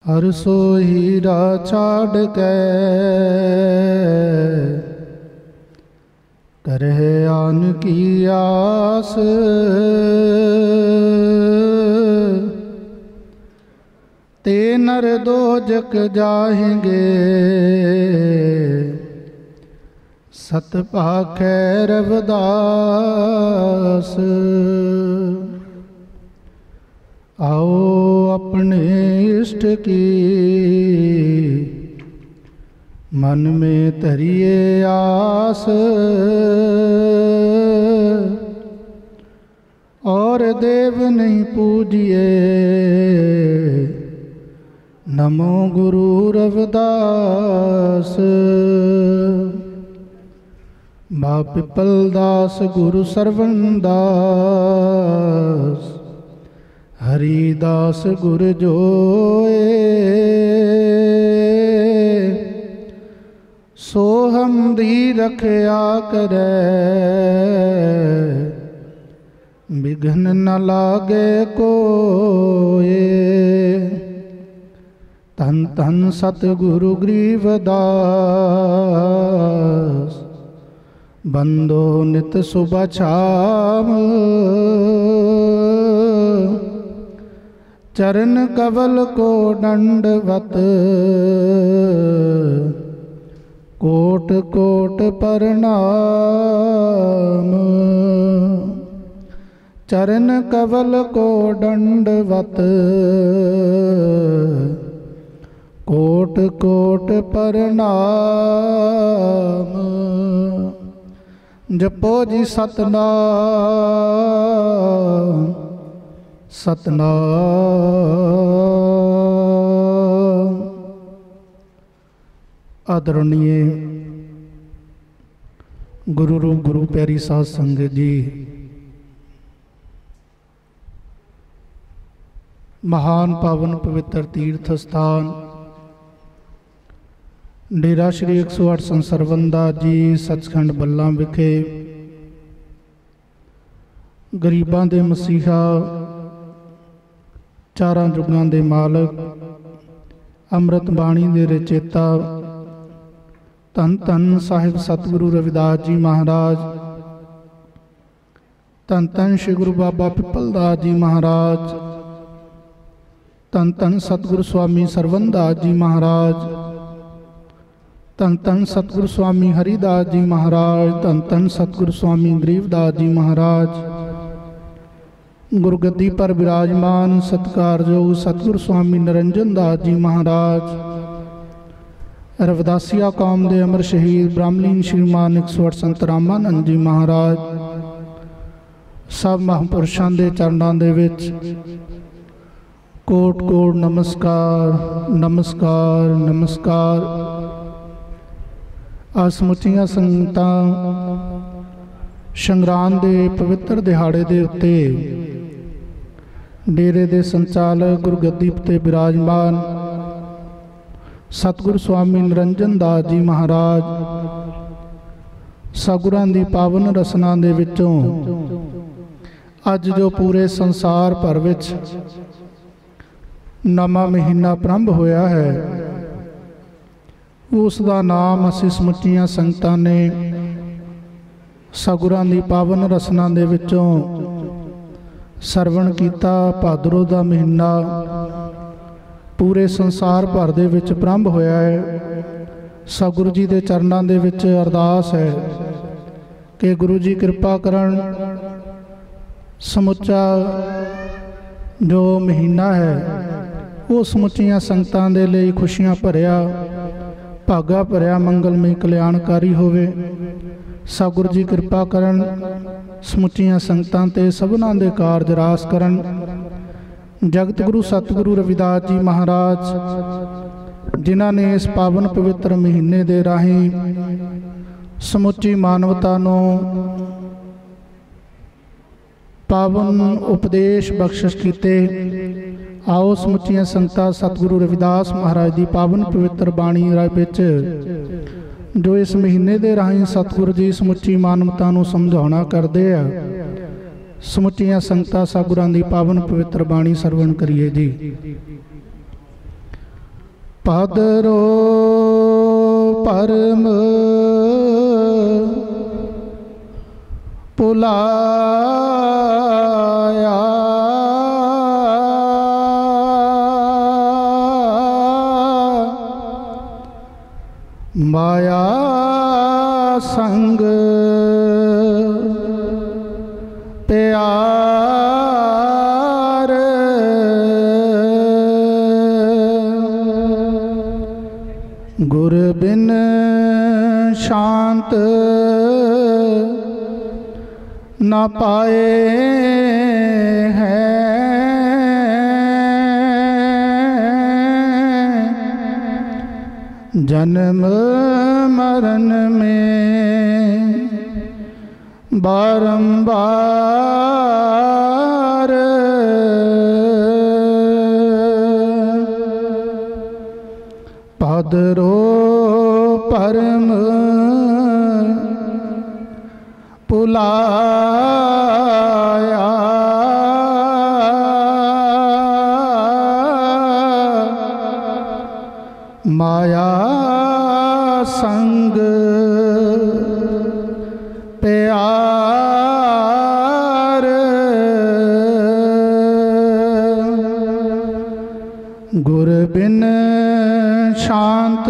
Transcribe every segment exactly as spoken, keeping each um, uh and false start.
हर सो हीरा छाड़ के करे आन की आस, ते नर दो जग जाएंगे सत पाखै रविदास। आओ अपने इष्ट की मन में धरिए आस, और देव नहीं पूजिए नमो गुरु रविदास। बा पिपल दास गुरु सरवण दास, हरिदास गुर जोए। सो हम दी रखया करे, विघ्न न लागे कोए। धन धन सतगुरु ग्रीवदास, बंदो नित सुबह छाम। चरण कवल को दंडवत, कोट कोट प्रणाम। चरण कवल को दंडवत, कोट कोट प्रणाम। जपो जी सतनाम सतनाम। आदरणीय गुरु रूप गुरु प्यारी साध संगत जी, महान पावन पवित्र तीर्थ स्थान डेरा श्री एक सौ आठ संत सरवणदास जी सचखंड बल्ला विखे गरीबां दे मसीहा, चारां जुगां दे मालक, अमृत बाणी दे रचेता धन धन साहिब सतगुरु रविदास जी महाराज, धन धन श्री गुरु बाबा पिपलदास जी महाराज, धन धन सतगुरु स्वामी सरवणदास जी महाराज, धन धन सतगुरु स्वामी हरिदास जी महाराज, धन धन सतगुरु स्वामी गरीबदास जी महाराज, गुरगद्दी पर विराजमान सत्कारयोग सतगुरु स्वामी निरंजन दास जी महाराज, रविदासिया कौम दे अमर शहीद ब्राह्मलीन श्रीमान एक सौ आठ संत रामानंद जी महाराज, सब महापुरुषों के चरणों दे विच कोट कोट नमस्कार नमस्कार नमस्कार। आ समुचियां संगतां संगरांद दे पवित्र दिहाड़े दे उत्ते डेरे दे संचालक गुरगद्दी ते विराजमान सतगुरु स्वामी निरंजन दास जी महाराज, सगुरां दी पावन रसना दे विचों अज जो पूरे संसार भर विच नवा महीना प्रारंभ होया है, उसका नाम असीं समुचियां संगतां ने सगुरां दी पावन रसना दे विचों सरवण कीता। भादरों दा महीना पूरे संसार भर दे विच प्रारंभ होया है। सतगुरु जी दे चरनां दे विच अरदास है कि गुरु जी कृपा करन, समुचा जो महीना है वो समुचियां संगतां दे लई खुशियां भरिया, भागा भरिया, मंगलमय कल्याणकारी होवे। सतगुरु जी कृपा करन, समुचियां संगतां ते सबनां दे कारज रास करन। जगत गुरु सतगुरु रविदास जी महाराज जिन्हां ने इस पावन पवित्र महीने दे राहीं समुची मानवता नूं पावन उपदेश बख्शिश कीते। आओ समुचियां संगतां सतगुरु रविदास महाराज की पावन पवित्र बाणी विच जो इस महीने के राही सतगुरु जी समुची मानवता नूं समझाउणा करदे आ, समुचियां संगतां सतगुरां दी पावन पवित्र बाणी सरवण करिए जी। ਪਦਰੋ ਪਰਮ ਭੁਲਾਇਆ, ਮਾਇਆ ਸੰਗ ਪਿਆਰ, ਗੁਰ ਬਿਨ ਸ਼ਾਂਤ ਨਾ ਪਾਏ ਹੈ, जन्म मरण में बारंबार, पदरो परम भुलाया, माया संग प्यार, गुर बिन शांत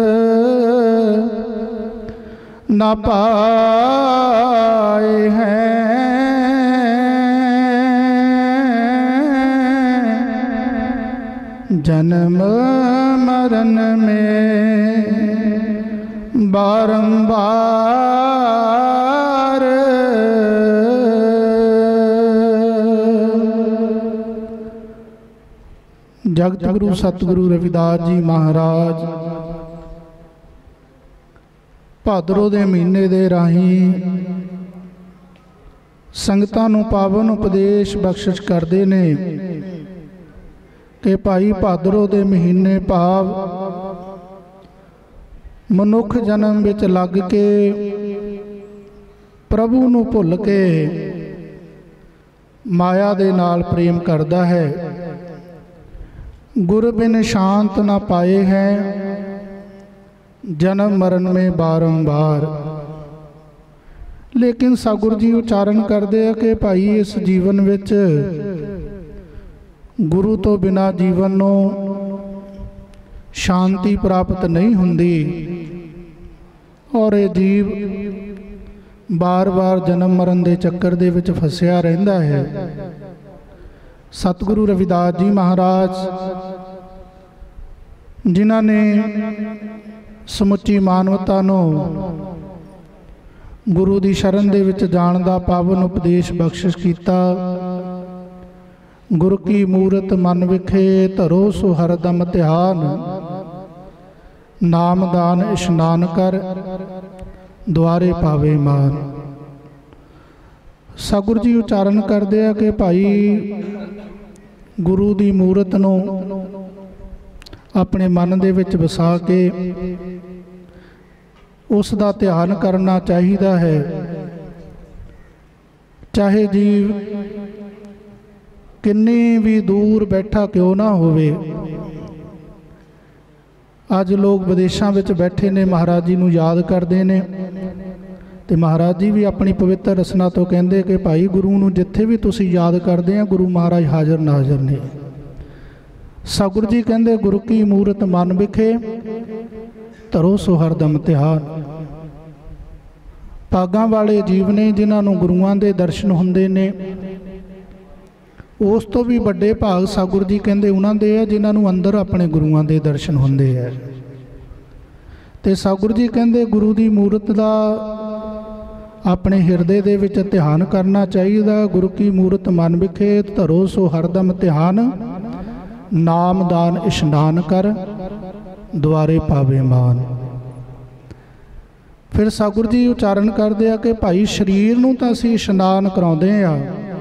न पाए हैं, जन्म मरण में बारंबार, जगत गुरु सतगुरु रविदास जी महाराज भादरों के महीने दे राही संगतां नूं पावन उपदेश बख्शिश करते ने कि भाई भादरों के महीने भाव मनुख जन्म विच लग के प्रभु नूं भुल के माया दे नाल प्रेम करता है, गुर बिन शांत न पाए हैं, जन्म मरण में बारंबार। लेकिन सतगुरु जी उच्चारण करते हैं कि भाई इस जीवन विच गुरु तो बिना जीवन नूं शांति प्राप्त नहीं हुंदी और ये जीव बार बार जन्म मरण के चक्कर दे विच फसिया रहिंदा है। सतगुरु रविदास जी महाराज जिन्हां ने समुची मानवता नूं गुरु की शरण दे विच जाण दा पावन उपदेश बख्शिश कीता। गुरु की मूरत मन विखे धरो सो हरदम ध्यान, नाम दान इशनान कर द्वारे पावे मान। सतगुरु जी उच्चारण करते हैं कि भाई गुरु की मूरत नूं अपने मन दे विच वसा के उस दा ध्यान करना चाहिए है। चाहे जीव किन्नी भी दूर बैठा क्यों ना होवे। अज लोग विदेशों में बैठे ने महाराज जी नूं याद करते हैं तो महाराज जी भी अपनी पवित्र रसना तो कहते कि भाई गुरु नूं जिथे भी तुसीं याद करते हैं गुरु महाराज हाजिर नाजिर ने। सतगुरु जी कहते गुरु की मूरत मन विखे धरो सो हरदम ध्यान। भागां वाले जीव ने जिन्हां नूं गुरुआं दे दर्शन हुंदे ने, उस तो भी बड़े भाग सतगुरु जी कहते उन्होंने है जिन्हां नूं अंदर अपने गुरुआं दे दर्शन हुंदे है। ते सतगुरु जी कहते गुरु की मूरत का अपने हिरदे दे विच ध्यान करना चाहिए। गुरु की मूरत मन विखे धरो सो हरदम ध्यान, नाम दान इशनान कर द्वारे पावे मान। फिर सतगुरु जी उच्चारण करते हैं कि भाई शरीर नूं तां असीं इशनान कराउंदे आ।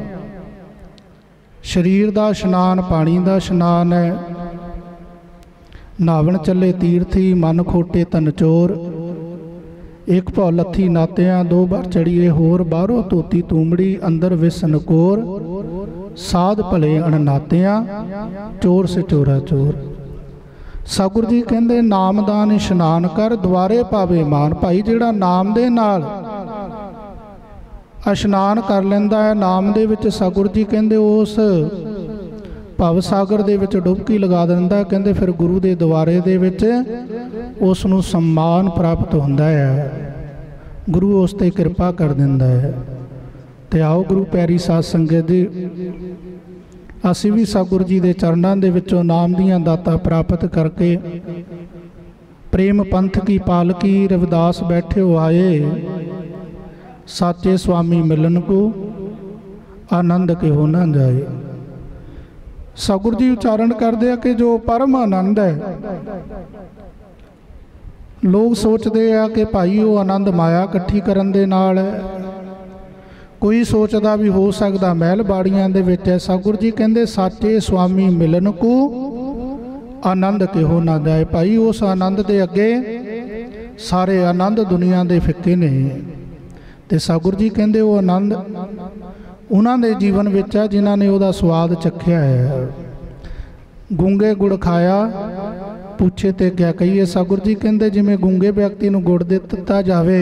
शरीर का इशनान पानी का इशनान है। नावन चले तीर्थी मन खोटे तन चोर, एक भौ लथी नातियां दो बार चढ़िए होर, बाहरों धोती तूमड़ी अंदर विस नकोर, साध भले अणनातियां चोर से चोरा चोर। सतगुरु जी कहते नामदान इशनान कर द्वारे पावे मान। भाई जिहड़ा नाम दे नाल इशनान कर लैंदा है, नाम दे विच सतगुरु जी कहते उस भव सागर दे विच डुबकी लगा दिंदा। कहते फिर गुरु दे द्वारे दे विच उस नूं सम्मान प्राप्त हुंदा है, गुरु उस ते किरपा कर दिंदा है। ते आओ गुरु प्यारी साध संगत जी, असीं भी सतगुरु जी दे चरणां दे विचों नाम दीआं दातां प्राप्त करके प्रेम पंथ की पालकी रविदास बैठे हो आए, साचे स्वामी मिलन को आनंद के हो ना जाए। सतगुरु जी उच्चारण करते हैं कि जो परम आनंद है, लोग सोचते हैं कि भाई वो आनंद माया इकट्ठी करन दे नाल है, कोई सोचता भी हो सकता महल बाड़ियां दे विच है। सतगुरु जी कहते साचे स्वामी मिलन को आनंद के हो ना जाए। भाई उस आनंद दे अगे सारे आनंद दुनिया दे फिक्के ने। ते सतगुरु जी कहते वो आनंद उन्हां दे जीवन विच है जिन्हां ने उहदा स्वाद चखिया है। गूंगे गुड़ खाया पूछे ते क्या कहिए। सतगुरु जी कहते जिवें गूंगे व्यक्ति नूं गुड़ दिता जावे,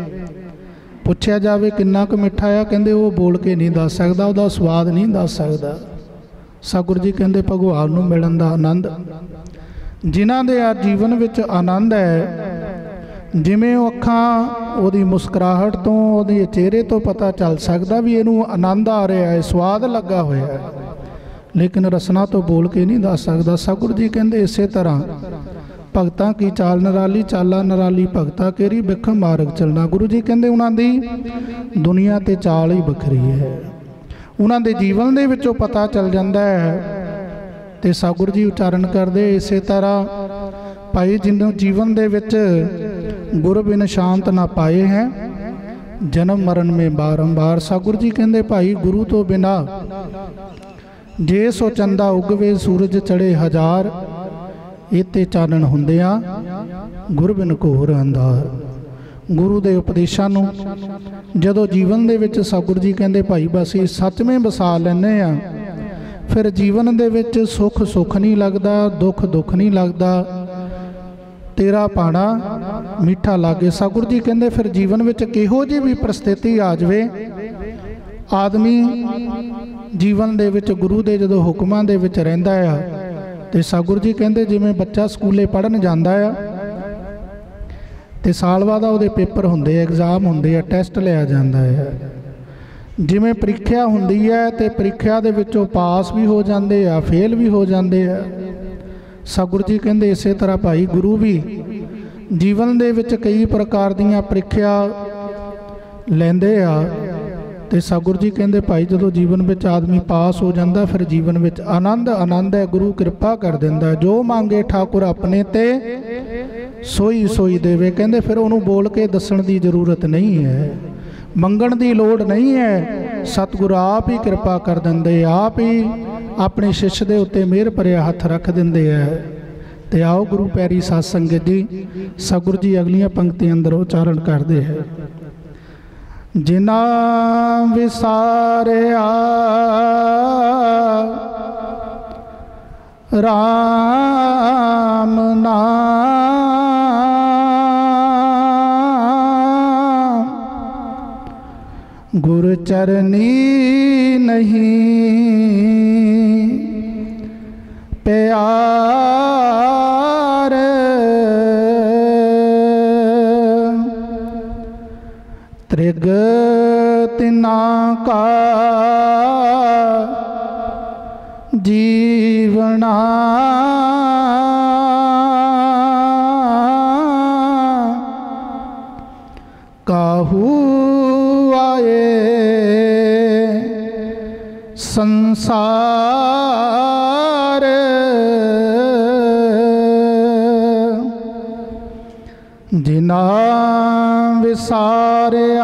पुछया जावे किन्ना क मिठा आ, कहते वो बोल के नहीं दस सकदा, उहदा स्वाद नहीं दस सकदा। सतगुरु जी कहते भगवान नूं मिलन दा आनंद, जिन्हां दे आ जीवन विच आनंद है, जिवें अखां उहदी मुस्कुराहट तो उहदे चेहरे तो पता चल सकदा भी इहनूं आनंद आ रहा है, स्वाद लगा होया है, लेकिन रसना तो बोल के नहीं दस सकदा। सतगुरु जी कहते इसे तरह भगतां की चाल नराली, चाला नराली भगता केरी बिखम मार्ग चलना। गुरु जी कहते उन्हां दी दुनिया ते चाल ही बखरी है, उन्हां दे जीवन दे विचों पता चल जाता है। ते सतगुरु जी उच्चारण करते इसे तरह भाई जिन्हों जीवन दे विच गुर बिन शांत ना पाए हैं, जन्म मरण में बारंबार। सतगुरु जी कहते भाई गुरु तो बिना जे सो चंदा उगवे सूरज चढ़े हजार, इते चानण हुंदिया गुर बिन घोर अंधार। गुरु दे उपदेशां नूं जदों जीवन दे विच सतगुरु जी कहते भाई बस ये सच में बसा लैने आ, फिर जीवन दे विच सुख सुख नहीं लगता, दुख दुख नहीं लगता, तेरा पाना मीठा लागे। सतगुरु जी कहते फिर जीवन विच किहो जी भी परिस्थिति आ जाए, आदमी जीवन दे विच गुरु दे जदों हुक्मां दे विच रहिंदा आ, ते सतगुरु जी कहते जिवें बच्चा स्कूले पढ़न जांदा आ ते साल बाद उहदे पेपर हुंदे, एग्जाम हुंदे आ, टैसट लिया जांदा है, जिवें प्रीख्या हुंदी है ते प्रीख्या दे विचों पास भी हो जांदे आ, फेल भी हो जांदे आ। सतगुरु जी कहते इसे तरह भाई गुरु भी जीवन दे विच कई प्रकार दीयां प्रीख्या लैंदे आ, ते सतगुरु जी कहते भाई जदों जीवन में आदमी पास हो जाता फिर जीवन में आनंद आनंद है, गुरु कृपा कर दिंदा। जो मांगे ठाकुर अपने ते सोई सोई देवे। कहते फिर उन्होंने बोल के दसन की जरूरत नहीं है, मंगण की लोड़ नहीं है, सतगुरु आप ही कृपा कर देंदे, आप ही अपने शिष्य के उत्ते मेहर भरिया हथ रख देंदे है। ते आओ गुरु प्यारी साध संगत जी, सतगुरु जी अगलियां पंक्तियां अंदर उच्चारण करते हैं। जिना विसारिया राम नाम, गुरु चरनी नहीं प्यार, त्रिग तिना का जीवना, काहू आए संसार, जिना विसारिया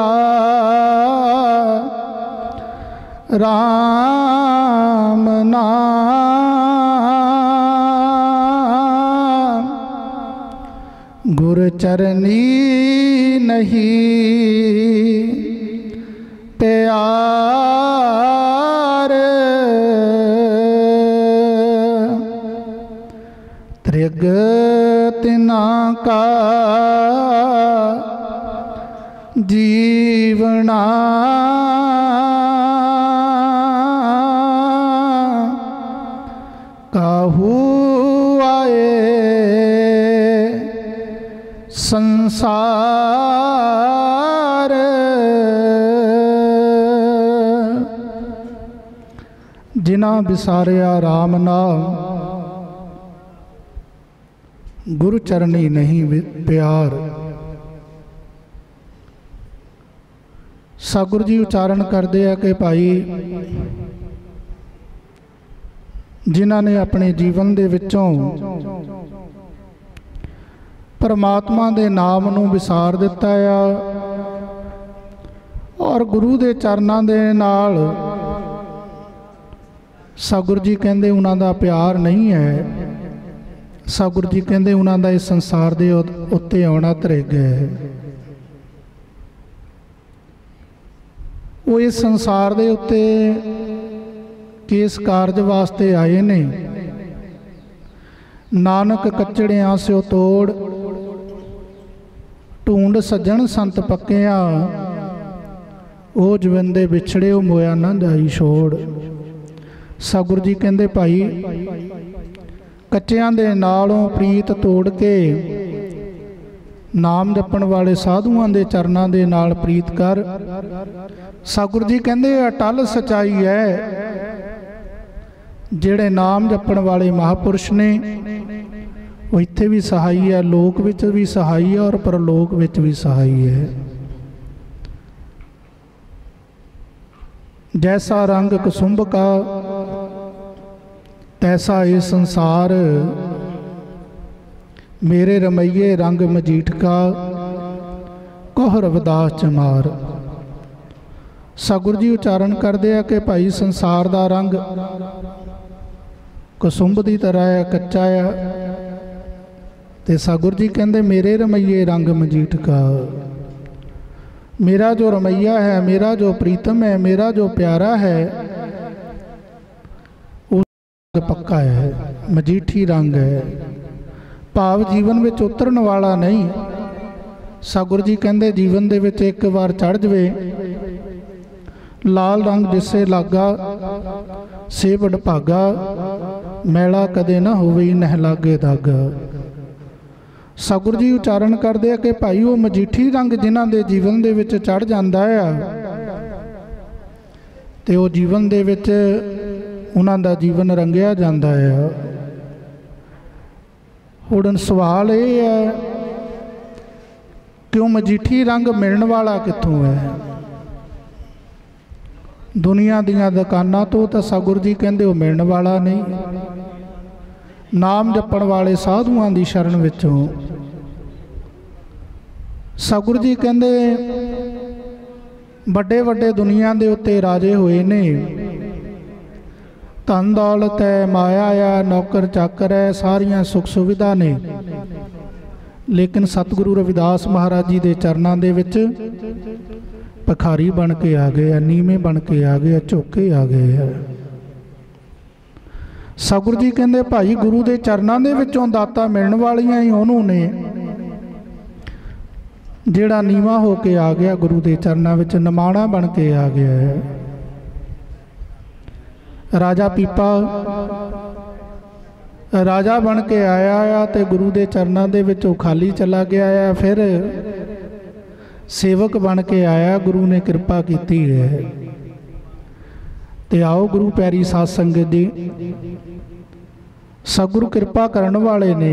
राम नाम, गुरु चरनी नहीं प्यार, त्रिग त्रिग तिना का जीवना काहू आए संसार जिना विसारिया राम नाम गुरु चरणी नहीं प्यार। सतगुरु जी उच्चारण करते हैं कि भाई जिन्हां ने अपने जीवन दे विचों परमात्मा दे नाम नूं विसार दिता आ और गुरु दे चरनां दे नाल सतगुरु जी कहंदे उन्हां दा प्यार नहीं है। सतगुरु जी कहंदे उन्हां दा इस संसार दे उत्ते आउणा त्रिग है। वो इस संसार दे उत्ते किस कारज वास्ते आए ने। नानक कचड़ियां स्यो तोड़ ढूंढ सज्जन संत पक्किया ओ जविंदे विछड़े ओ मोया ना जाई छोड़। सतगुरु जी कहंदे भाई कच्चियां दे नालों प्रीत तोड़ के नाम जपण वाले साधुआं दे चरनां दे नाल प्रीत कर। सतगुरु जी कहंदे अटल सच्चाई है जिहड़े नाम जपण वाले महापुरुष ने वो इत्थे भी सहाई है, लोक विच भी सहाई है और परलोक विच भी सहाई है। जैसा रंग कुसुंभ का तैसा ये संसार मेरे रमैये रंग मजीठ का कह रविदास चमार। सतगुरु जी उच्चारण करते हैं कि भाई संसार का रंग कुसुंभ की तरह है, कच्चा है। तो सतगुरु जी कहते मेरे रमैये रंग मजीठ का, मेरा जो रमैया है, मेरा जो प्रीतम है, मेरा जो प्यारा है वो पक्का है, मजीठी रंग है। भाव जीवन में उतरन वाला नहीं। सतगुरु जी कहते जीवन दे विच एक बार चढ़ जाए लाल रंग जिसे लागा से वडभागा मैला कदे ना होवे नह लागे दागा। सतगुरु जी उच्चारण करते हैं कि भाई वो मजीठी रंग जिन्हां दे जीवन दे विच चढ़ जाता है तो वो जीवन दे विच उन्हां दा जीवन रंगिया जाता है। हुण सवाल ये है कि वो मजीठी रंग मिलण वाला कित्थों है। दुनिया दीयां दुकानां तो तो सतगुरु जी कहंदे वो मिलण वाला नहीं। नाम जपण वाले साधुआं दी शरण विचों सतगुरु जी कहंदे बड़े बड़े दुनिया दे उत्ते राजे होए ने, धन दौलत है, माया है, नौकर चाकर है, सारियां सुख सुविधा ने, लेकिन सतगुरु रविदास महाराज जी के चरनां दे विच भिखारी बन के आ गए, नीवे बन के आ गए, झोके आ गए है। सतगुरु जी कहंदे भाई गुरु के चरनां दे विचों दाता मिलण वालियां ही उहनूं ने जिहड़ा नीवा हो के आ गया, गुरु के चरनां विच निमाणा बन के आ गया है। राजा पीपा राजा बन के आया आ ते गुरु के चरनां दे विचों खाली चला गया है। फिर सेवक बन के आया, गुरु ने कृपा की है। ते आओ गुरु प्यारी साध संगत जी, सतगुरु कृपा करने वाले ने।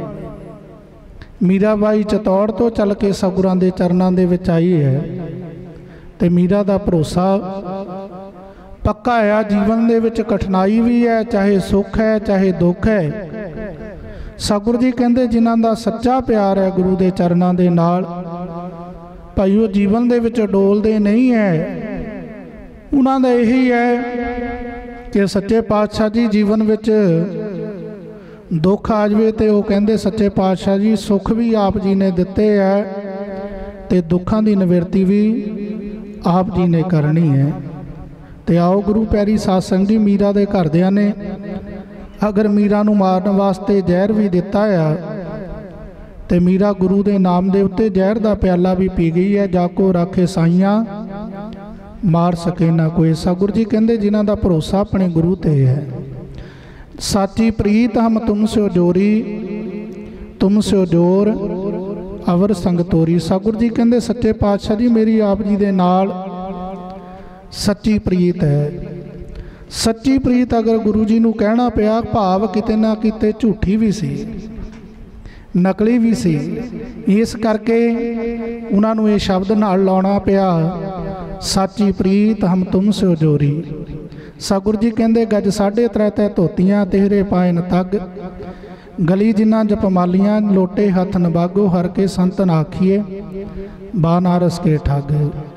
मीराबाई चतौड़ तो चल के सतगुरां दे चरनां दे विच आई है ते मीरा दा भरोसा पक्का है। जीवन दे विच कठिनाई भी है, चाहे सुख है चाहे दुख है। सतगुरु जी कहंदे जिन्हां दा सच्चा प्यार है गुरु दे चरनां दे नाल भाई वो जीवन दे विच डोलदे नहीं है। उन्हां दा यही है कि सच्चे पातशाह जी जीवन विच दुख आ जाए तो वो कहते सच्चे पातशाह जी सुख भी आप जी ने दिते है तो दुखों की निवृत्ति भी आप जी ने करनी है। तो आओ गुरु प्यारी साध संगत जी, मीरा दे घरदियां ने अगर मीरा नूं मारन वास्ते जहर भी दिता है तो मीरा गुरु के नाम के उत्ते जहर का प्याला भी पी गई है। जाको राखे साइयां मार सके ना कोई। सतगुरु जी कहते जिन्हां दा भरोसा अपने गुरु ते है। साची प्रीत हम तुमसे जोरी तुमसे जोर अवर संग तोरी। सतगुरु जी कहते सच्चे पातशाह जी मेरी आप जी दे नाल सच्ची प्रीत है। सच्ची प्रीत अगर गुरु जी नूं कहना पिया भाव किते ना किते झूठी भी सी नकली भी सी, इस करके उन्हां नूं ये शब्द नाल लाउणा पिया साची प्रीत हम तुमसे जोरी। सतगुरु जी कहते गज साढ़े त्रै तै धोतियां तेरे पायन तग गली जिन्ना जपमालियां लोटे हथ नबागो हर के संतन आखिए बानारस के ठग।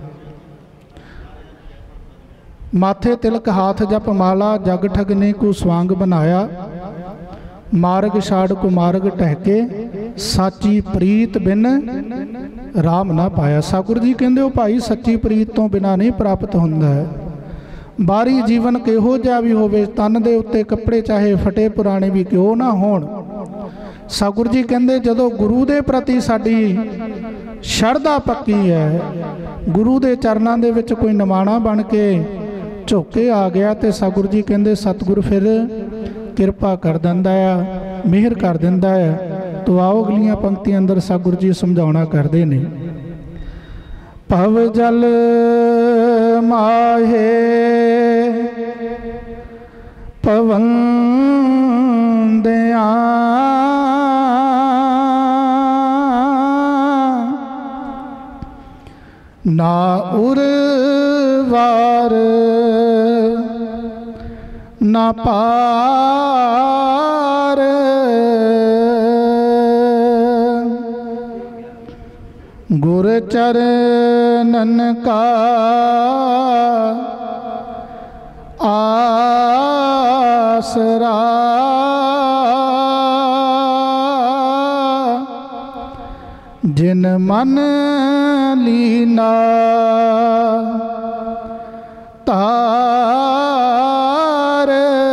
माथे तिलक हाथ जप माला जग ठग ने को स्वांग बनाया मार्ग छाड़ को मार्ग टहके साची प्रीत बिन राम ना पाया। सतगुरु जी कहते हो भाई सच्ची प्रीत तो बिना नहीं प्राप्त होंदा है। बारी जीवन किहो जिहा भी होवे तन दे उत्ते कपड़े चाहे फटे पुराने भी क्यों ना होण। सतगुरु जी कहते जदों गुरु दे प्रति साडी शरधा पक्की है गुरु दे चरनां दे विच कोई निमाणा बन के झोके आ गया तो सतगुरु जी कहते सतगुरु फिर किरपा कर दिंदा है मेहर कर दिंदा है। तो आओ अगलियां पंक्तियां अंदर सतगुरु जी समझाउणा करते हैं। भव जल माहे पवंदिया ना उर्वार ना पार गुर चरणन का आसरा जिन मन लीना तार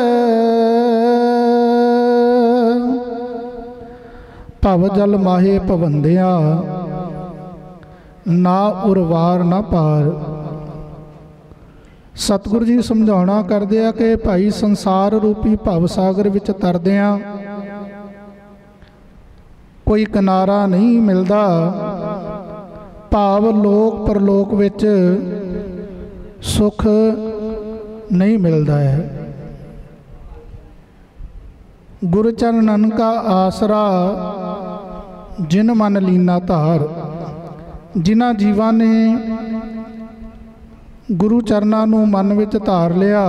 भव जल माहे पवंदिया ना उरवार ना पार। सतगुरु जी समझाउणा करदे आ कि भाई संसार रूपी भव सागर विच तरदियां कोई किनारा नहीं मिलता। भाव लोक परलोक विच सुख नहीं मिलता है। गुरु चरणन का आसरा जिन मन लीना धार। जिन्हां जीवां ने गुरु चरनां नूं मन विच धार लिया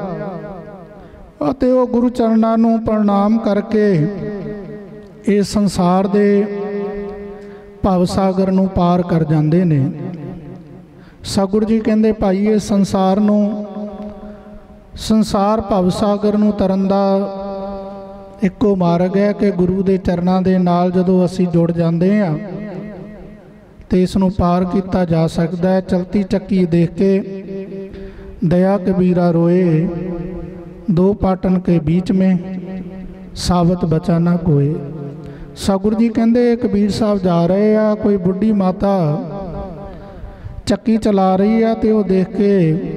अते वो गुरु चरनां नूं प्रणाम करके इस संसार दे भव सागर नूं पार कर जांदे ने। सतगुरु जी कहंदे भाई इस संसार नूं संसार भव सागर नूं तरन दा इक्को मार्ग है कि गुरु दे चरनां दे नाल जदों असीं जुड़ जांदे हां ते इस नूं पार किया जा सकता है। चलती चक्की देख के दया कबीरा रोए दो पाटन के बीच में सावत बचा ना कोई। सतगुरु जी कहते कबीर साहब जा रहे आ कोई बुढ़ी माता चक्की चला रही है तो देख के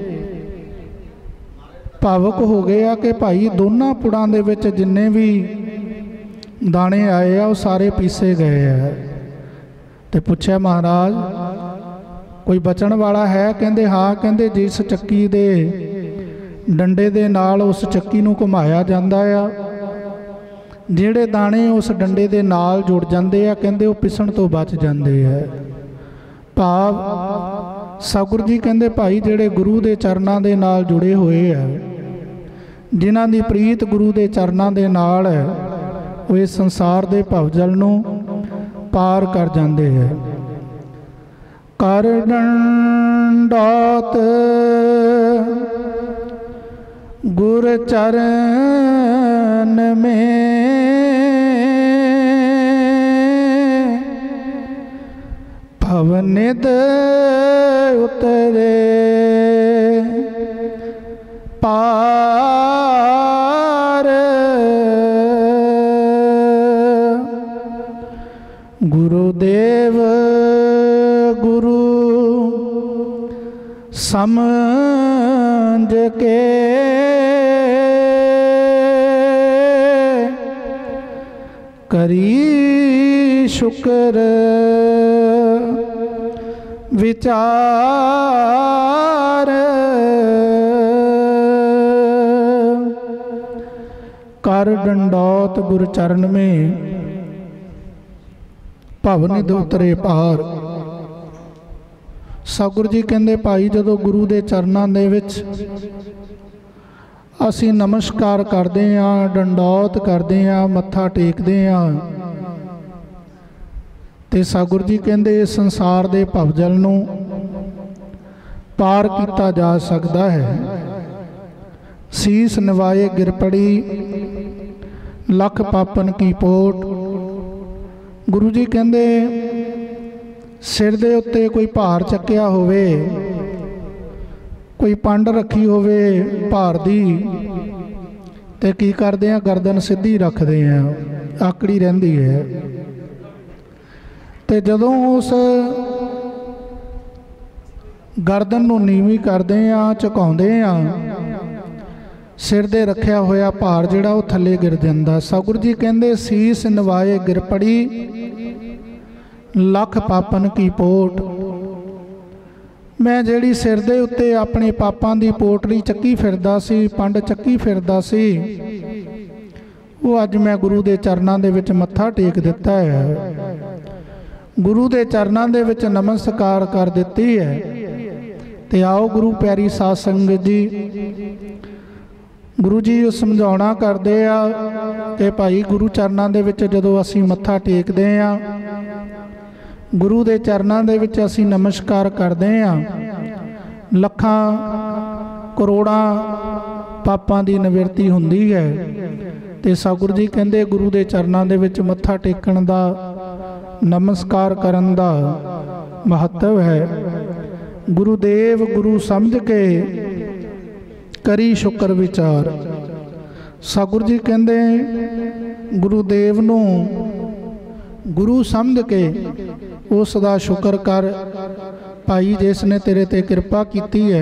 भावुक हो गया कि भाई दोनों पुड़ां दे विच जिन्ने भी दाने आए आ वो सारे पीसे गए हैं। तो पूछा महाराज कोई बचन वाला है? कहते हाँ। कहते जिस चक्की दे डंडे दे नाल उस चक्की नूं घुमाया जांदा आ जिहड़े दाने उस डंडे दे नाल जुड़ जांदे आ कहते वो पिसण तो बच जांदे आ। भाव सतगुरु जी कहते भाई जिहड़े गुरु दे चरनां दे नाल जुड़े हुए आ जिन्हां दी प्रीत गुरु दे चरनां दे नाल है वो इस संसार दे भवजल नूं पार कर जाते हैं। कर दंडौत गुर चरण में भवनिद उतरे पार गुरुदेव गुरु समझ के करी शुक्र विचार कर डंडौत गुर चरण में भवनिध उतरे पार। सतगुरु जी कहते भाई जदों गुरु के चरणों दे विच असीं नमस्कार करते हाँ, डंडौत करते हाँ, मत्था टेकते हाँ, तो सतगुरु जी कहते इस संसार के भवजल नूं पार किया जा सकता है। शीस नवाए गिर पड़ी लख पापन की पोट। गुरु जी कहते सिर दे उत्ते कोई भार चक्या होवे, कोई पंड रखी होवे भार दी, ते की करते हैं गर्दन सीधी रखते हैं, आकड़ी रहिंदी है। ते जदों उस गर्दन नूं नीवीं करते हैं, झुकाउंदे हैं, सिर दे रखिया होया भार जिहड़ा वो थल्ले गिर जांदा। सतगुरु जी कहते सीस नवाए गिर पड़ी लख पापन की पोट। मैं जिहड़ी सिर दे उत्ते अपने पापां दी पोटली चक्की फिरदा सी, पंड चक्की फिरदा सी, वो अज मैं गुरु दे चरनां दे विच मत्था टेक दिता है, गुरु दे चरनां दे विच नमस्कार कर दित्ती है। ते आओ गुरु प्यारी साध संगत जी, गुरु जी समझाउणा करदे आ कि भाई गुरु चरनां दे विच जदों असीं मत्था टेकदे आ, गुरु दे चरनां दे विच असीं नमस्कार करदे आ, लखां करोड़ां पापां दी निवृत्ति हुंदी है। ते सतगुरु जी कहंदे गुरु दे चरनां दे विच मत्था टेकण दा, नमस्कार करन दा महत्व है। गुरुदेव गुरु समझ के करी शुक्र विचार। सतगुरु जी कहंदे गुरुदेव नूं गुरु समझ के उस दा शुक्र कर भाई जिसने तेरे ते कृपा कीती है।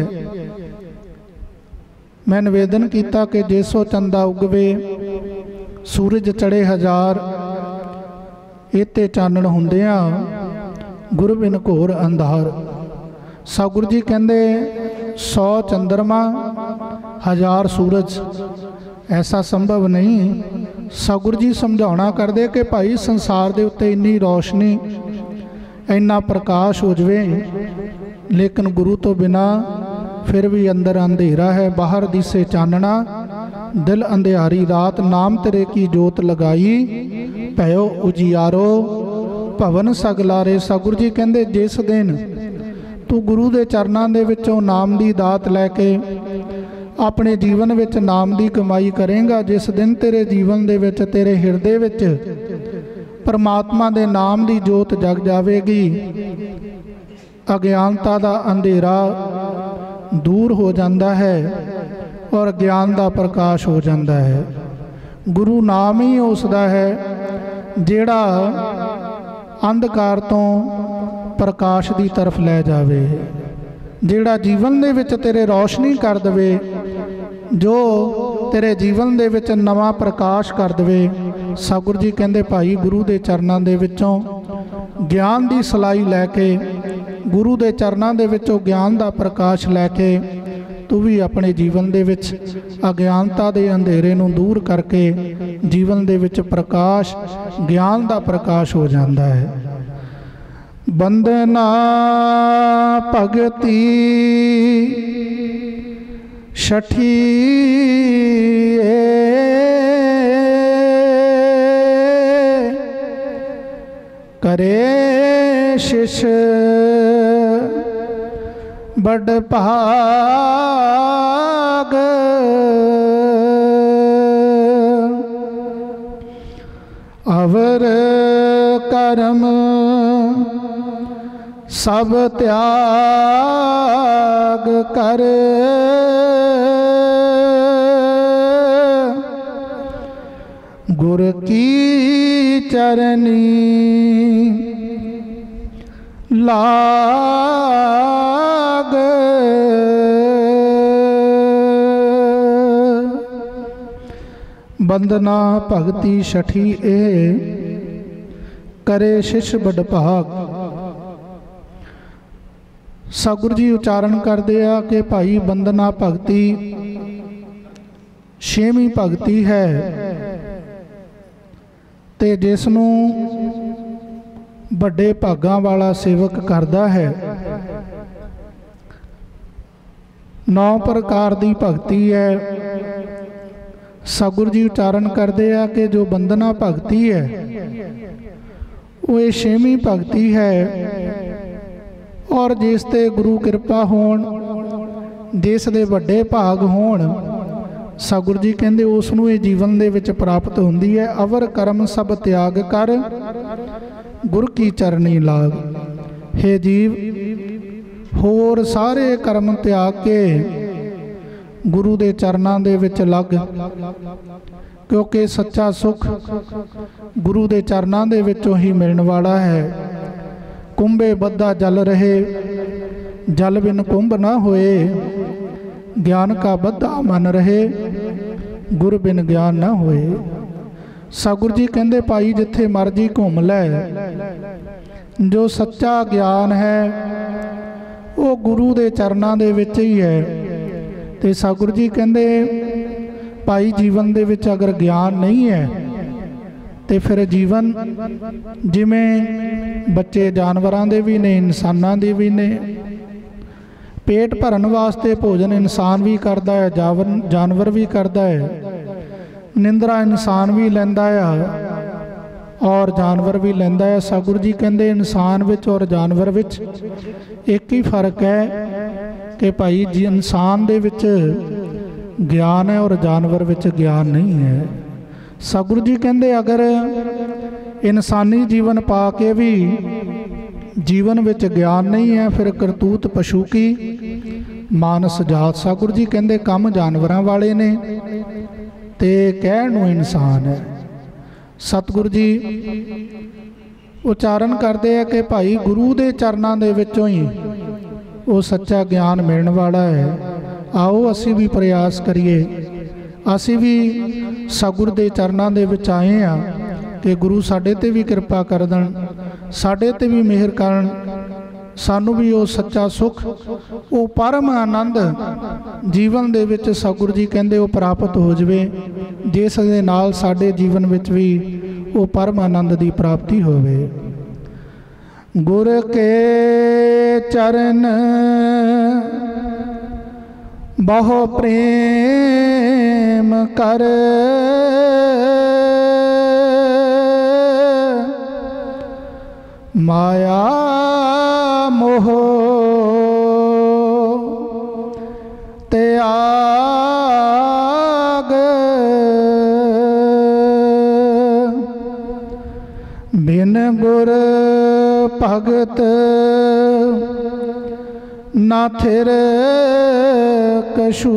मैं निवेदन किया कि जिसो चंदा उगवे सूरज चढ़े हजार, इते चानण हुंदियां गुर बिन घोर अंधार। सतगुरु जी कहंदे सौ चंद्रमा हजार सूरज ऐसा संभव नहीं। सतगुरु जी समझाउणा करदे कि भाई संसार दे उत्ते इन्नी रोशनी इन्ना प्रकाश हो जाए, लेकिन गुरु तो बिना फिर भी अंदर अंधेरा है। बाहर दिसे चानना दिल अंधियारी रात, नाम तेरे की जोत लगाई भयो उजियारो भवन सगलारे। सतगुरु जी कहंदे जिस दिन तू गुरु दे चरनां दे विचों नाम दी दात लैके अपने जीवन विच नाम दी कमाई करेंगा, जिस दिन तेरे जीवन दे विच तेरे हिरदे विच परमात्मा दे नाम दी जोत जग जावेगी, अज्ञानता दा अंधेरा दूर हो जाता है और ज्ञान दा प्रकाश हो जाता है। गुरु नाम ही उसदा है जिहड़ा अंधकार तो प्रकाश की तरफ लै जावे, जिहड़ा जीवन दे विच तेरे रोशनी कर दवे, जो तेरे जीवन दे विच नवा प्रकाश कर दवे। सतगुरु जी कहंदे भाई गुरु दे चरनां दे विचों ज्ञान दी सलाई लैके, गुरु दे चरनां दे विचों ज्ञान दा प्रकाश लैके तू भी अपने जीवन दे विच अज्ञानता दे अंधेरे नूं दूर करके जीवन दे विच प्रकाश ज्ञान दा प्रकाश हो जाता है। बंदना भगती छठी करे शिष बड़ भाग, अवर कर्म सब त्याग कर, गुर की चरनी लाग, बंदना भगति छठी ए करे शिष बड़ भाग। सतगुरु जी उचारण करते आ कि भाई बंदना भगति छेवीं भगति है, ते जिसनों बड़े भागां वाला सेवक करता है। नौ प्रकार की भगति है। सतगुरु जी उचारण करते आ कि जो बंदना भगति है वो ये छेवीं भगति है, और जिस ते गुरु कृपा होण, जिस दे वड्डे भाग होण, सतगुरु जी कहंदे उसनूं ये जीवन दे विच प्राप्त हुंदी है। अवर कर्म सब त्याग कर गुर की चरनी लाग। हे जीव, होर सारे कर्म त्याग के गुरु दे चरनां दे विच लग, क्योंकि सच्चा सुख गुरु दे चरनां दे विचों ही मिलण वाला है। कुंभे बद्धा जल रहे, जल बिन कुंभ न होए, ज्ञान का बद्धा मन रहे, गुर बिन ज्ञान न होए। सतगुरु जी कहंदे भाई जिथे मर्जी घूम लै, जो सच्चा ज्ञान है वो गुरु दे चरनां दे विच ही है। ते सतगुरु जी कहंदे भाई जीवन दे विच अगर ज्ञान नहीं है तो फिर जीवन जिमें बच्चे जानवरां दे भी ने, इंसानां दे भी ने। पेट भरन वास्ते भोजन इंसान भी करता है, जावर जानवर भी करता है, निंद्रा इंसान भी लैंदा है और जानवर भी लैंदा है। सतगुरु जी कहंदे इंसान विच और जानवर विच एक ही फर्क है कि भाई जी इंसान दे विच ज्ञान है और जानवर विच ज्ञान नहीं है। सतगुरु जी कहंदे अगर इंसानी जीवन पा के भी जीवन विच ज्ञान नहीं है, फिर करतूत पशु की मानस जात। सतगुरु जी कहंदे कम जानवरां वाले ने ते कहण नूं इंसान है। सतगुरु जी उचारण करते हैं कि भाई गुरु दे चरनां दे विचों ही वो सच्चा ज्ञान मिलण वाला है। आओ असी भी प्रयास करिए, असी भी सतगुरु दे चरनां दे विच आए हाँ कि गुरु साडे ते भी कृपा कर देण, साडे ते भी मेहर करन, सानू भी वो सच्चा सुख, वो परम आनंद जीवन दे विच सतगुरु जी कहंदे वो प्राप्त हो जावे, जिस दे नाल साडे जीवन विच भी वो परम आनंद दी प्राप्ति होवे। गुर के चरण बहु प्रेम कर, माया मोह त्याग, बिन गुर भगत ना थिर कछु,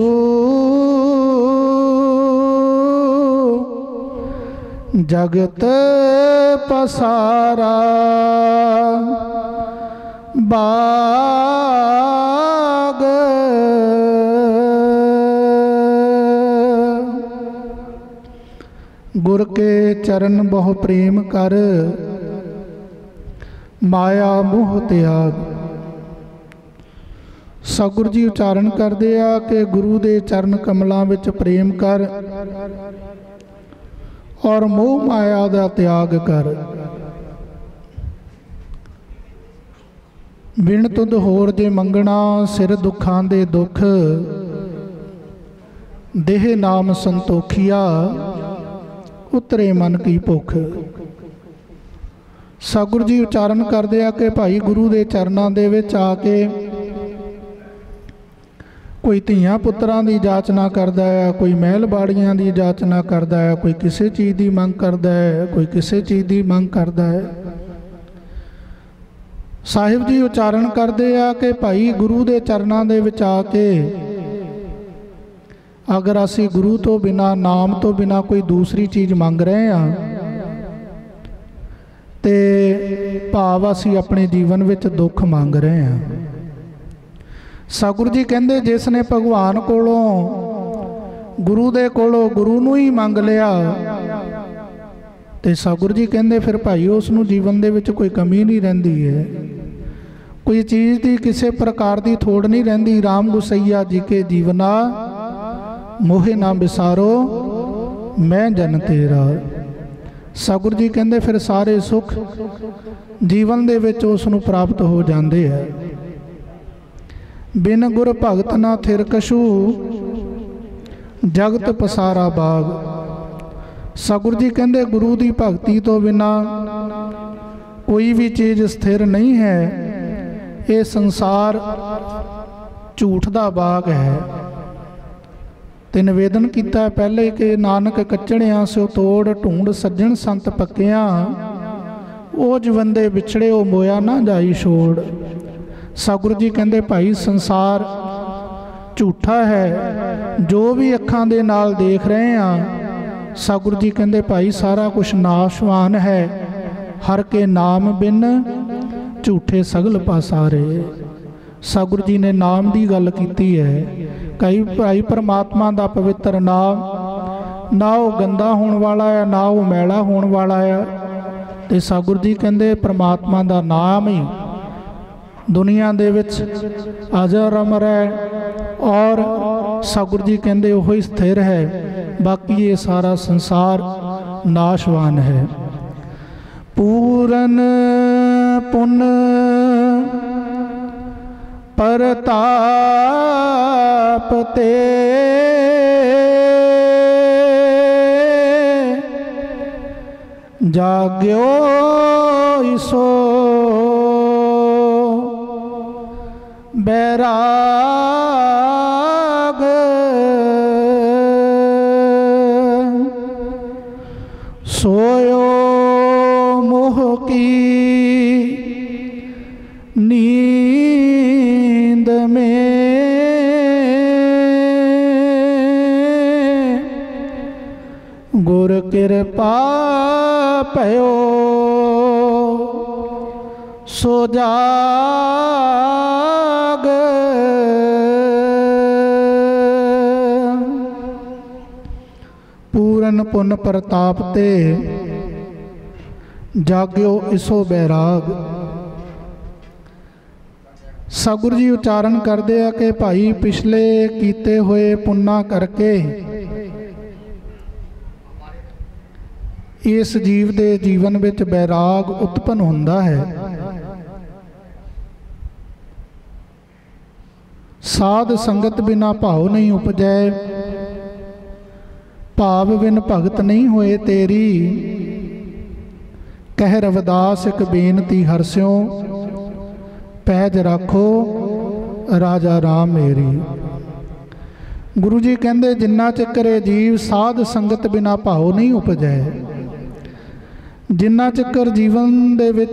जगत पसारा बाग। गुर के चरण बहु प्रेम कर, माया मोह त्याग। सतगुरु जी उचारण करते आ कि गुरु दे चरण कमलों विच प्रेम कर और मोह माया का त्याग कर। बिन तुद होर जे मंगना, सिर दुखां दे दुख, देह नाम संतोखिया, उतरे मन की भुख। सतगुरु जी उचारण करते आ कि भाई गुरु दे चरनां दे विच आके कोई धीआं पुत्रां दी जाचना करता है, कोई महल बाड़ियां दी जाचना करता है, कोई किसी चीज़ की मंग करता है, कोई किसी चीज़ की मंग करता है। साहिब जी उचारण करते आ कि भाई गुरु दे चरनां दे विच आके अगर असी गुरु तो बिना, नाम तो बिना कोई दूसरी चीज़ मंग रहे हैं तो भाव असी अपने जीवन में दुख मंग रहे हैं। सतगुरु जी कहते जिसने भगवान कोलों, गुरु दे कोलों गुरु नूं ही मंग लिया तो सतगुरु जी कहते फिर भाई उसनूं जीवन दे विच कोई कमी नहीं रहिंदी है, कोई चीज़ की किसी प्रकार की थोड़ नहीं रहिंदी। राम गुसैया जी के जीवना मोहे ना बिसारो मैं जन तेरा। सतगुरु जी कहते फिर सारे सुख जीवन दे विच उसनूं प्राप्त हो जाते हैं। बिन गुर भगत ना थिर कछू जगत पसारा बाग। सतगुरु जी कहते गुरु की भगती तो बिना कोई भी चीज़ स्थिर नहीं है। ये संसार झूठ का बाग है। तो निवेदन किया पहले कि नानक कच्चड़िया सो तोड़ ढूंढ सज्जन संत पक्किया, ओ जवंदे विछड़े ओ मोया ना जाई छोड़। सतगुरु जी कहते भाई संसार झूठा है, जो भी अखां दे नाल देख रहे हैं। सतगुरु जी कहते भाई सारा कुछ नाशवान है, हर के नाम बिन झूठे सगल पासारे। सतगुरु जी ने नाम की गल की है। कई भाई परमात्मा का पवित्र नाम ना वो गंदा होने वाला है ना वो मैला होने वाला है। तो सतगुरु जी कहते परमात्मा का नाम ही दुनिया दे विच अजर अमर है और सतगुरु जी कहते वो ही स्थिर है, बाकी ये सारा संसार नाशवान है। पूरन पुन परताप ते जाग्यो इसो बैराग। सोयो मोह की नींद में गुर कृपा पयो सो जाग। पूरन पुन प्रताप ते जाग्यो इसो बैराग। सतगुरु जी उच्चारण करते हैं कि भाई पिछले कीते हुए पुन्ना करके इस जीव के जीवन में बैराग उत्पन्न होता है। साध संगत बिना भाव नहीं उपजै, भाव बिन भगत नहीं होए तेरी। कह रविदास एक बेनती हरस्यों पैज रखो राजा राम मेरी। गुरु जी कहते जिन्ना चिकर जीव साध संगत बिना भाव नहीं उपजै, जिन्ना चिकर जीवन दे विच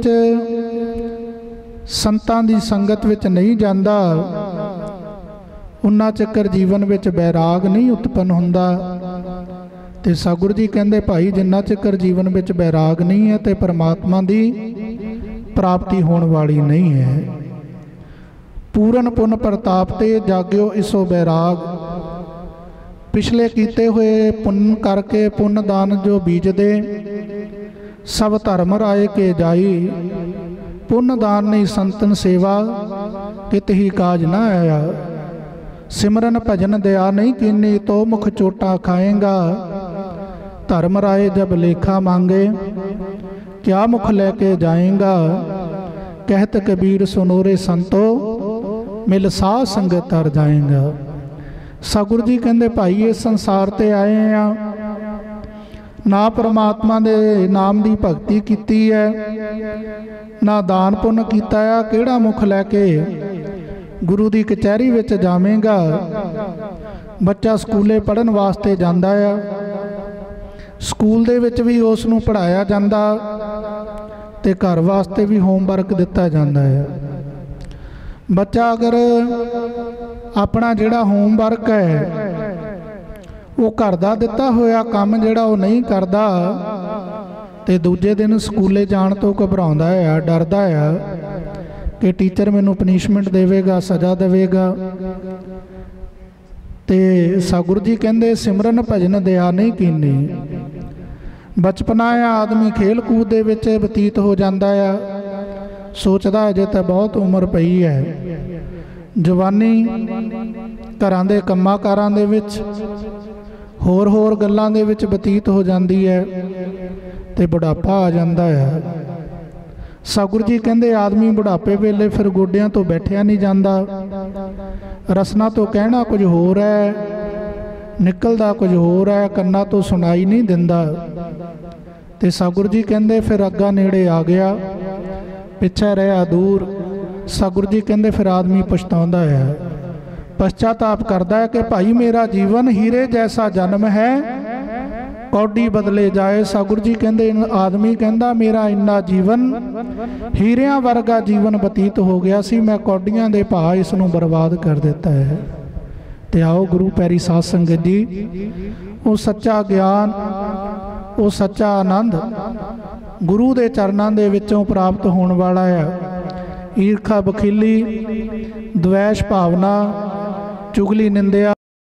संतां दी संगत विच नहीं जांदा, उन्ना चिकर जीवन विच बैराग नहीं उत्पन्न हुंदा। ते सतगुरु जी कहते भाई जिन्ना चिकर जीवन विच बैराग नहीं है तो परमात्मा दी प्राप्ति होने वाली नहीं है। पूरन पुन प्रताप ते जाग्यो इसो बैराग। पिछले कीते हुए पुण्य करके पुण्य दान जो बीज दे सब धर्म राय के जाई। पुण्य दान नहीं संतन सेवा कित ही काज ना आया। सिमरन भजन दया नहीं कीनी तो मुख चोटा खाएगा। धर्म राय जब लेखा मांगे क्या मुख लेके जाएगा। कहत कबीर सुनोरे संतो मिल सा संगत तर जाएगा। सतगुरु जी कहते भाई इस संसार ते आए हैं, ना परमात्मा दे नाम की भगती की है, ना दान पुण्य किया है। किहड़ा मुख लैके गुरु की कचहरी विच जावेगा। बच्चा स्कूले पढ़न वास्ते जाता है, स्कूल दे विच भी उसनूं पढ़ाया जाता ते घर वास्ते भी होमवर्क दिता जाता है। बच्चा अगर अपना जिहड़ा होमवर्क है वो घर दा दिता होया काम जिहड़ा वो नहीं करदा ते दूजे दिन स्कूले जाण तो घबराउंदा है, डरदा है कि टीचर मैनू पनिशमेंट देवेगा, सज़ा देवेगा। ते सतगुरु जी कहंदे सिमरन भजन दया नहीं कीनी। बचपना आ आदमी खेल कूद दे विच बतीत हो जाता है, सोचता है जे तो बहुत उम्र पई है। जवानी घरां दे कम्मां कारां दे विच होर होर गल्लां दे विच बतीत हो जाती है ते बुढ़ापा आ जाता है। सतगुरु जी कहंदे आदमी बुढ़ापे वेले फिर गोडियां तो बैठिया नहीं जाता, रसना तो कहना कुछ होर है, निकलदा कुछ होर है, कन्ना तो सुनाई नहीं दिंदा। ते सतगुरु जी कहंदे फिर अग्गा नेड़े आ गया, पिछे रहा दूर। सतगुरु जी कहंदे फिर आदमी पछताउंदा है, पश्चाताप करता है कि भाई मेरा जीवन हीरे जैसा जन्म है, कौडी बदले जाए। सतगुरु जी कहंदे आदमी कहंदा मेरा इन्ना जीवन हीरियां वर्गा जीवन बतीत हो गया सी, मैं कौडियां दे भाव इस नूं बर्बाद कर दिता है। ते आओ गुरु पैरी साध संगत जी, वो सच्चा ज्ञान, वो सच्चा आनंद गुरु दे चरनां दे विचों प्राप्त होने वाला है। ईर्खा बखीली, द्वेष भावना, चुगली निंदिया,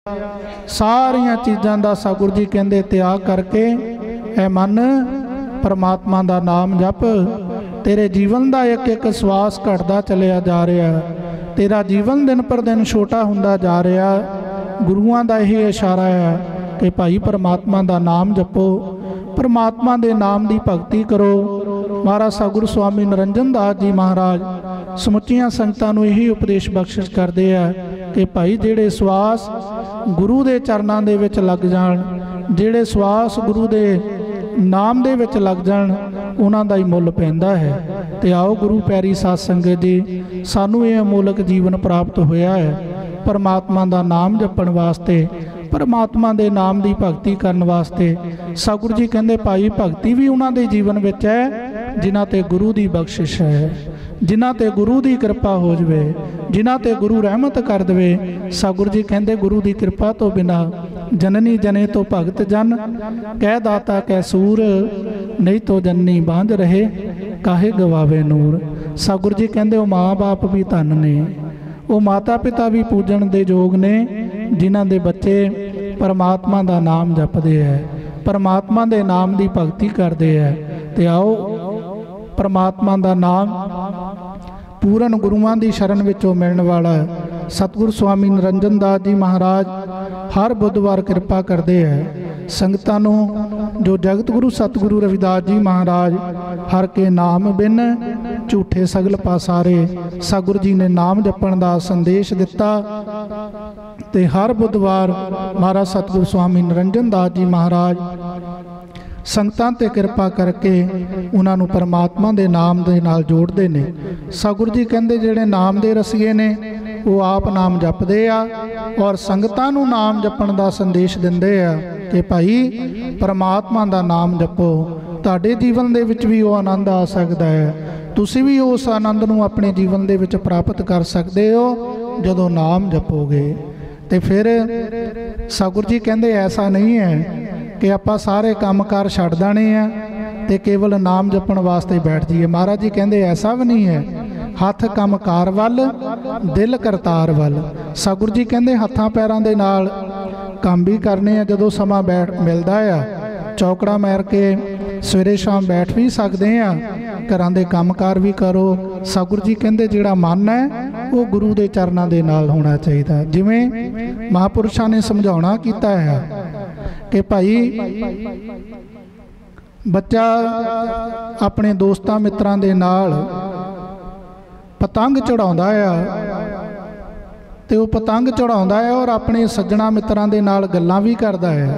सारियां चीज़ां दा सतगुरु जी कहंदे त्याग करके ऐ मन परमात्मा दा नाम जप। तेरे जीवन दा एक एक श्वास घटदा चलिया जा रहा है, तेरा जीवन दिन पर दिन छोटा हुंदा जा रहा। गुरुआं दा यही इशारा है कि भाई परमात्मा दा नाम जपो, परमात्मा दे नाम दी भगती करो। महाराज सतगुरु स्वामी निरंजन दास जी महाराज समुचियां संगतां नूं यही उपदेश बख्शिश करते हैं कि भाई जेड़े श्वास गुरु दे चरनां दे विच लग जाण, जेड़े श्वास गुरु दे नाम दे विच लग जाण, उन्हां दा ही मुल पैंदा है। ते आओ गुरु पैरी साध संगत जी, सानू ये अमोलक जीवन प्राप्त होया है परमात्मा दा नाम जपण वास्ते, परमात्मा दे नाम दी भगती करन वास्ते। सतगुरु जी कहंदे भाई भगती भी उन्हां दे जीवन विच है जिन्हां ते गुरु दी बख्शिश है, जिन्हां ते गुरु दी कृपा हो जाए, जिन्हां ते गुरु रहमत कर दे। सतगुरु जी कहंदे गुरु दी कृपा तो बिना जननी जने तो भगत जन, कह दाता कह सूर, नहीं तो जननी बांझ रहे काहे गवावे नूर। सतगुरु जी कहंदे वो माँ बाप भी धन ने, वो माता पिता भी पूजन दे योग ने जिन्हां दे बच्चे परमात्मा दा नाम जपदे है, परमात्मा दे नाम दी भगती करते हैं। ते आओ परमात्मा दा नाम पूरन गुरुआं दी शरण विचों मिलण वाला सतगुरु स्वामी निरंजन दास जी महाराज हर बुधवार कृपा करते हैं संगतां नूं। जो जगत गुरु सतगुरु रविदास जी महाराज हर के नाम बिन झूठे सगल पासारे, सतगुरु जी ने नाम जपण दा संदेश दिता। ते हर बुधवार महाराज सतगुरु स्वामी निरंजन दास जी महाराज संगतां ते कृपा करके उन्होंने परमात्मा दे नाम दे नाल जोड़ते ने। सतगुरु जी कहंदे जिहड़े नाम दे रसीए ने वो आप नाम जपदे आ और संगतां नूं नाम जपण दा संदेश दिंदे आ कि भाई परमात्मा दा नाम जपो, तुहाडे जीवन दे विच भी वो आनंद आ सकदा है, तुसीं भी उस आनंद नूं अपने जीवन दे विच प्राप्त कर सकदे हो जदों नाम जपोगे। ते फिर सतगुरु जी कहंदे ऐसा नहीं है कि आपां सारे काम कार छड्ड देणे आ ते केवल नाम जपण वास्ते बैठ जाइए। महाराज जी कहंदे ऐसा भी नहीं है, हथ काम कार वल दिल करतार वल। सतगुरु जी कहंदे हत्थां पैरां दे नाल काम भी करने आ, जदों समा बैठ मिलदा आ चौकड़ा मार के सवेरे शाम बैठ भी सकते हैं, घरां दे काम कार भी करो। सतगुरु जी कहंदे जिहड़ा मन है वो गुरु दे चरनां दे नाल होना चाहिए। जिवें महापुरुषां ने समझाउणा कीता है कि भाई बच्चा अपने दोस्तां मित्रां दे नाल पतंग चढ़ाउंदा आ ते वो पतंग चढ़ाउंदा है और अपने सज्जणा मित्रां दे नाल गल्लां भी करदा है।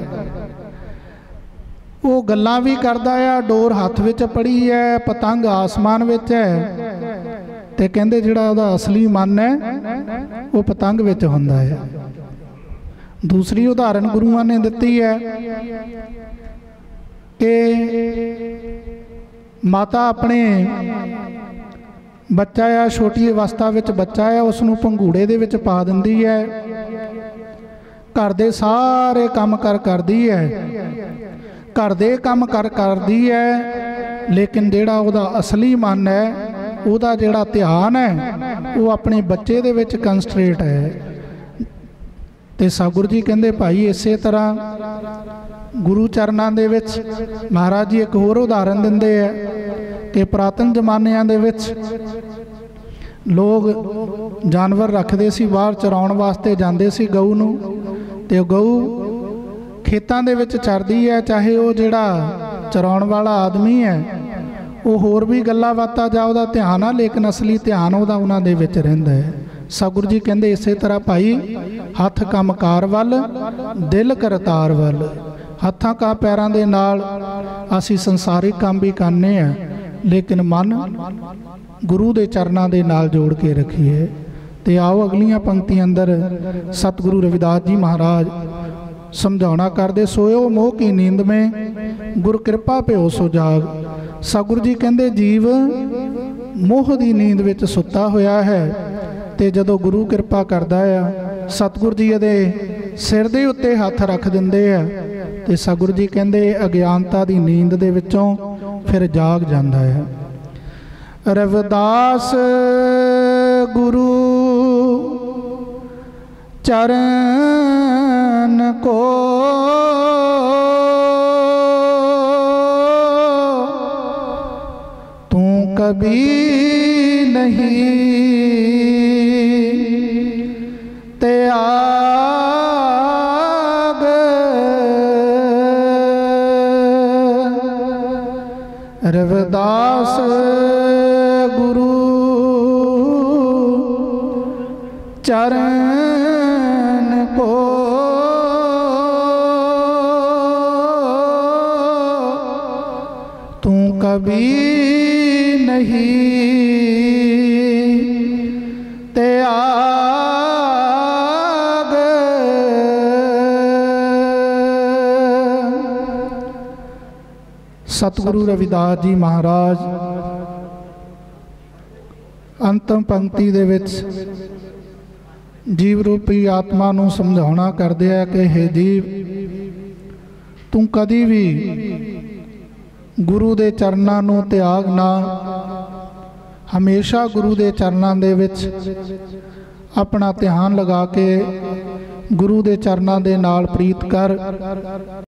वो गल्लां भी करदा है, डोर हत्थ विच पड़ी है, पतंग आसमान विच है, ते कहंदे जिहड़ा उहदा असली मन है वो पतंग विच हुंदा है। दूसरी उदाहरण गुरुआं ने दित्ती है कि माता अपने बच्चा आ छोटी अवस्था विच बच्चा है उसनूं पंघूड़े दे विच पा दिंदी है घर दे सारे काम कर करदी है, घर दे काम कर करदी है, लेकिन जिहड़ा उहदा असली मन है, उहदा जिहड़ा ध्यान है वो अपने बच्चे दे विच कंसंट्रेट है। ते सतगुरु जी कहंदे भाई इसे तरह गुरु चरनां दे विच महाराज जी एक होर उदाहरण दिंदे है कि पुरातन जमानिਆਂ दे विच लोग जानवर रखते सी, बाहर चराउण वास्ते जांदे सी गऊ नूं, ते गऊ खेतां दे विच चरदी है। चाहे वो जिहड़ा चराउण वाला आदमी है वो होर भी गल्लां बातां जां उहदा ध्यान आ, लेकिन असली ध्यान उहदा उहनां दे विच रहिंदा है। सतगुरु जी कहंदे इसे तरह भाई हथ कंमकार वल, दिल करतार वल। हत्थां का पैरां दे नाल असीं संसारिक काम भी करने हैं, लेकिन मन गुरु दे चरनां दे नाल जोड़ के रखिए। ते आओ अगलियां पंक्तियां अंदर सतगुरु रविदास जी महाराज समझाउणा करदे, सोयो मोह की नींद में गुर कृपा प्यो सो जाग। सतगुरु जी कहंदे जीव मोह दी नींद विच सुत्ता होया है, ते जदों गुरु कृपा करदा है सतगुरु जी दे सिर दे उत्ते हथ रख दिंदे आ, ते सतगुरु जी कहंदे अज्ञानता दी नींद दे विचों फिर जाग जांदा है। रविदास गुरु चरण को तू कभी नहीं त्याग। रविदास गुरु चरण को तू कभी नहीं त्याग। सतगुरु रविदास जी महाराज अंतिम पंक्ति दे विच जीव रूपी आत्मा नूं समझाउणा करदे आ कि हे जीव तू कदी भी गुरु दे चरनां नूं त्याग ना, हमेशा गुरु दे चरनां दे विच अपना ध्यान लगा के गुरु दे चरनां दे नाल प्रीत कर।